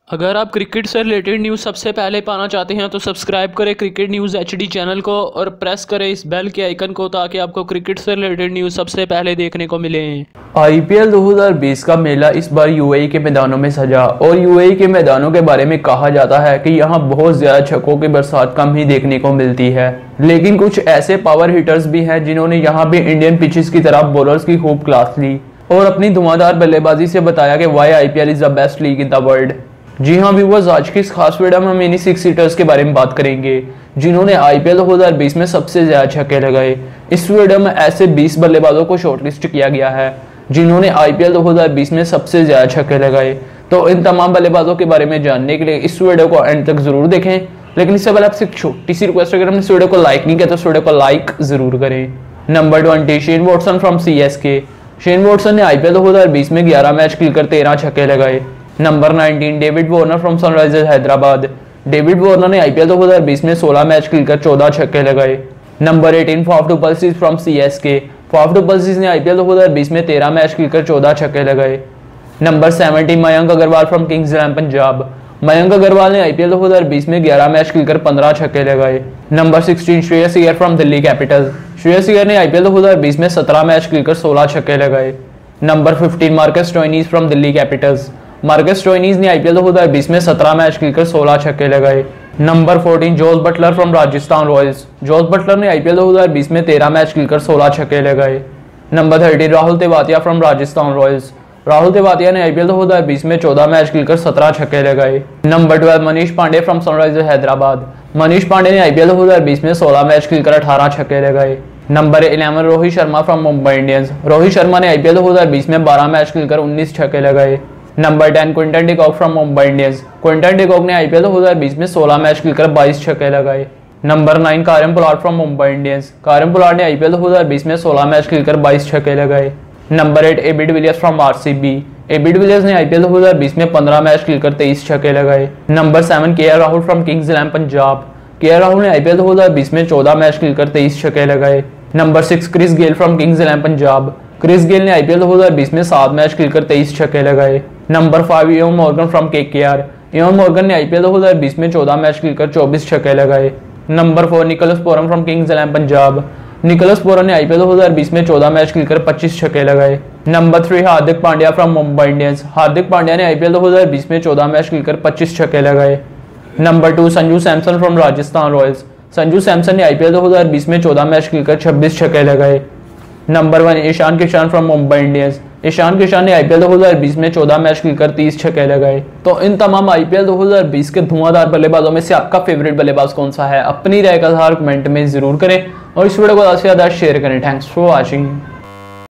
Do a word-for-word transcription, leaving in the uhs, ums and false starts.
अगर आप क्रिकेट से रिलेटेड न्यूज़ सबसे पहले पाना चाहते हैं तो सब्सक्राइब करें क्रिकेट न्यूज़ एचडी चैनल को और प्रेस करें इस बेल के आइकन को ताकि आपको क्रिकेट से रिलेटेड न्यूज़ सबसे पहले देखने को मिले। आईपीएल दो हज़ार बीस का मेला इस बार यूएई के मैदानों में सजा और यूएई के मैदानों के बारे में कहा जाता है कि यहाँ बहुत ज़्यादा छक्कों की बरसात कम ही देखने को मिलती है, लेकिन कुछ ऐसे पावर हिटर्स भी हैं जिन्होंने यहाँ भी इंडियन पिचेस की तरफ बॉलर्स की खूब क्लास ली और अपनी धुआंधार बल्लेबाजी से बताया कि why IPL is the best league in the world. जी हाँ व्यूअर्स, आज की इस खास वीडियो में हम इन्हीं सिक्स हिटर्स के बारे में बात करेंगे जिन्होंने आईपीएल दो हज़ार बीस में सबसे ज्यादा छक्के लगाए। इस वीडियो में ऐसे बीस बल्लेबाजों को शॉर्टलिस्ट किया गया है जिन्होंने आईपीएल दो हज़ार बीस में सबसे ज्यादा छक्के लगाए। तो इन तमाम बल्लेबाजों के बारे में जानने के लिए इस वीडियो को एंड तक जरूर देखें, लेकिन इससे पहले आपसे एक छोटी सी रिक्वेस्ट, अगर हमने इस वीडियो को लाइक नहीं किया तो इस वीडियो को लाइक जरूर करें। Number twenty, Shane Watson from CSK. Shane Watson ने आईपीएल दो हज़ार बीस में ग्यारह मैच खेलकर तेरह छक्के लगाए। Number nineteen, David Warner from Sunrisers Hyderabad. David Warner ने आईपीएल दो हज़ार बीस में सोलह मैच खेलकर चौदह छक्के लगाए। Number eighteen, Faf du Plessis from CSK. Faf du Plessis ने आईपीएल दो हज़ार बीस में तेरह मैच खेलकर चौदह छक्के लगाए। Number seventeen, Mayank Agarwal from Kings Eleven Punjab. Mayank Agarwal ने आईपीएल दो हज़ार बीस में ग्यारह मैच खेलकर पंद्रह छक्के लगाए। Number sixteen, Shreyas Iyer from Delhi Capitals. Shreyas Iyer ने आईपीएल दो हज़ार बीस में सत्रह मैच खेलकर सोलह छक्के लगाए। Number fifteen, Marcus Stoinis from Delhi Capitals. Marcus Stoinis ने आईपीएल दो हज़ार बीस में सत्रह मैच खेलकर सोलह छक्के लगाए। Number fourteen, Jos Buttler from Rajasthan Royals. Jos Buttler ने आईपीएल दो हज़ार बीस में तेरह मैच खेलकर सोलह छक्के लगाए। Number thirteen, Rahul Tewatia from Rajasthan Royals. Rahul Tewatia ने आईपीएल दो हज़ार बीस में चौदह मैच खेलकर सत्रह छक्के लगाए। Number twelve, Manish Pandey from Sunrisers Hyderabad. Manish Pandey ने आईपीएल दो हज़ार बीस में सोलह मैच खेलकर अठारह छक्के लगाए। Number eleven, Rohit Sharma from Mumbai Indians. Rohit Sharma ने आईपीएल दो हज़ार बीस में बारह मैच खेलकर उन्नीस छक्के लगाए। Number ten, Quinton de Kock from Mumbai Indians. Quinton de Kock ने आईपीएल दो हज़ार बीस में सोलह मैच खेलकर बाईस छक्के लगाए। Number nine, Kieron Pollard from Mumbai Indians. Kieron Pollard ने आईपीएल दो हज़ार बीस में सोलह मैच खेलकर बाईस छक्के लगाए। Number eight, A B de Villiers from RCB. A B de Villiers ने आईपीएल दो हज़ार बीस में पंद्रह मैच खेलकर तेईस छक्के लगाए। Number seven, K Rahul from Kings Eleven Punjab. K Rahul ने आईपीएल दो हज़ार बीस में चौदह मैच खेलकर तेईस छक्के लगाए। Number six, Chris Gayle from Kings Eleven Punjab. Chris Gayle ने आईपीएल दो हज़ार बीस में सात मैच खेलकर तेईस छक्के लगाए। Number five, Eoin Morgan from KKR. Eoin Morgan ने आईपीएल दो हज़ार बीस में चौदह मैच खेलकर चौबीस छक्के लगाए। Number four, Nicholas Pooran from Kings Eleven Punjab. Nicholas Pooran ने आईपीएल दो हज़ार बीस में चौदह मैच खेलकर पच्चीस छक्के लगाए। Number three, Hardik Pandya from Mumbai Indians. Hardik Pandya ने आईपीएल दो हज़ार बीस में चौदह मैच खेलकर पच्चीस छक्के लगाए। Number two, Sanju Samson from Rajasthan Royals. Sanju Samson ने आईपीएल दो हज़ार बीस में चौदह मैच खेलकर छब्बीस छक्के लगाए। Number one, Ishan Kishan from Mumbai Indians. Ishan Kishan ने आईपीएल दो हज़ार बीस में चौदह मैच खेलकर तीस छक्के लगाए। तो इन तमाम आईपीएल दो हज़ार बीस के धुआंधार बल्लेबाजों में से आपका फेवरेट बल्लेबाज कौन सा है? अपनी राय का इज़हार कमेंट में जरूर करें और इस वीडियो को ज़्यादा से ज़्यादा शेयर करें। Thanks for watching.